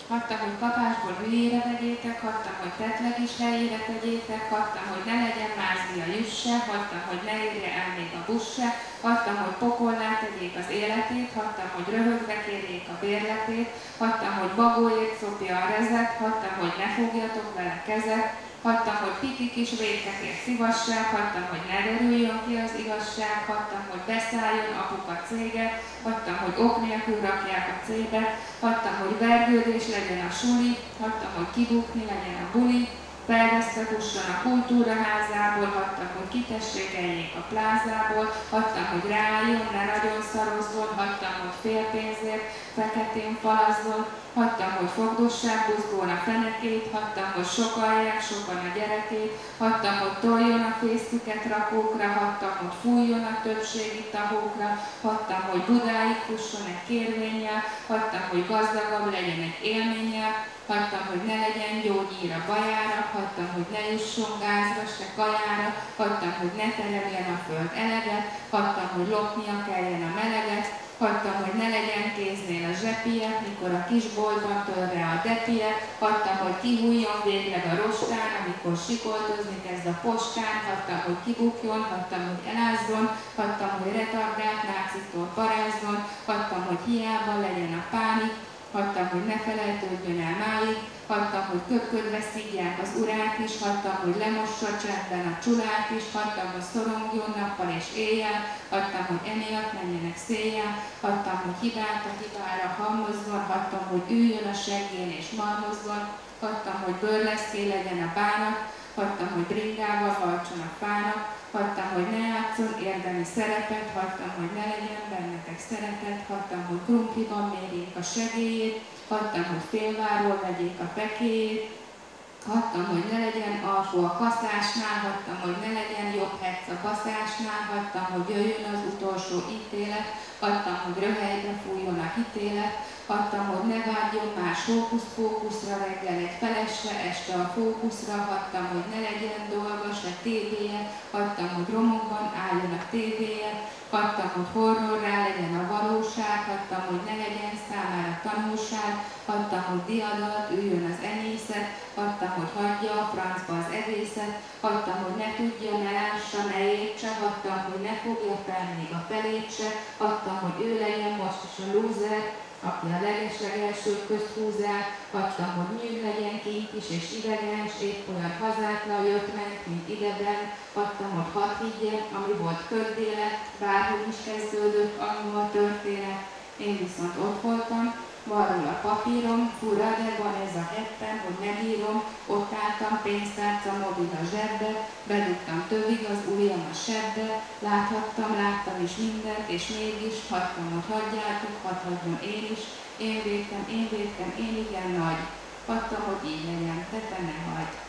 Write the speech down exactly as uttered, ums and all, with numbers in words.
Hagytam, hogy kapásból hülyére vegyétek, hagytam, hogy tetleg is helyére tegyétek, hagytam, hogy ne legyen mázli a juss se, hagytam, hogy ne érje el még a busz se, hagytam, hogy pokollá tegyék az életét, hagytam, hogy röhögve kérjék a bérletét, hagytam, hogy bagóért szopja a rezet, hagytam, hogy ne fogjatok vele kezet, hagytam, hogy piki kis vétkekért szívasság, hagytam, hogy ne derüljön ki az igazság, hagytam, hogy beszálljon apuka cége, hagytam, hogy ok nélkül rakják a cébe, hagytam, hogy vergődés legyen a suli, hagytam, hogy kibukni legyen a buli, felvesztekusson a kultúraházából, hagytam, hogy kitességeljék a plázából, hagytam, hogy rájön, ne nagyon szarozzon, hagytam, hogy fél pénzért feketén falazzon, hagytam, hogy fogdossák buzgón a fenekét, hagytam, hogy sokalják sokan a gyerekét, hagytam, hogy toljon a fészküket rakókra, hagytam, hogy fújjon a többségi tahókra, hagytam, hogy Budáig fusson egy kérvénnyel, hagytam, hogy gazdagabb legyen egy élménnyel, hagytam, hogy ne legyen gyógyír a bajára, hagytam, hogy ne jusson gázra, se kajára, hagytam, hogy ne tereljen a föld eleget, hagytam, hogy lopnia kelljen a meleget, hagytam, hogy ne legyen kéznél a zsepie, mikor a kisboltban tör rá a depie, hagytam, hogy kihújjon végleg a rostán, amikor sikoltozni kezd a postán, hagytam, hogy kibukjon, hagytam, hogy elázzon, hagytam, hogy retardált nácitól parázzon, hagytam, hogy hiába legyen a pánik, hagytam, hogy ne felejtődjön el máig, hagytam, hogy köpködve szidják az urát is, hagytam, hogy lemossa csendben a csulát is, hagytam, hogy szorongjon nappal és éjjel, hagytam, hogy emiatt menjenek széjjel, hagytam, hogy hibát a hibára halmozzon, hagytam, hogy üljön a seggén és malmozzon, hagytam, hogy bőrleszké legyen a bánat, hagytam, hogy bringával hajtson a fának, hagytam, hogy ne játszon érdemi szerepet, hagytam, hogy ne legyen bennetek szeretet, hagytam, hogy krumpliban mérjék a segélyét, hagytam, hogy félváról vegyék a pekéjét, hagytam, hogy ne legyen alfó a kaszásnál, hagytam, hogy ne legyen jobb hetsz a baszásnál, hagytam, hogy jöjjön az utolsó ítélet, hagytam, hogy röhelybe fújjon a hitélet, hagytam, hogy ne vágyjon más hókusz-fókuszra, reggel egy felesre, este a fókuszra, hagytam, hogy ne legyen dolga, se tévéje, hagytam, hogy romokban álljon a tévéje, hagytam, hogy horrorrá legyen a valóság, hagytam, hogy ne legyen számára tanulság, hagytam, hogy diadalt üljön az enyészet, hagytam, hogy hagyja a francba az egészet, hagytam, hogy ne tudja, ne lássa, ne értse, hagytam, hogy ne fogja fel még a felét se, hagytam, hogy ő legyen most is a lúzer, aki a legeslegelsők közt húz el, hagytam, hogy nyűg legyen kint is és idegen, s épp olyan hazákra jött meg, mint ideben, hagytam, hogy hadd higgyen, ami volt köddéle, bárhogy is kezdődött annó a történet. Én viszont ott voltam, van róla papírom, fura, de van ez a heppen, hogy megírom, ott álltam, pénztárca, mobil a zsebbe, bedugtam tövig az ujjam a sebbe, láthattam, láttam is mindent, és mégis hagytam, hogy hagyjátok, hadd hagyjam én is, én védtem, én védtem, én igen nagy, hagytam, hogy így legyen, te te ne hagyd.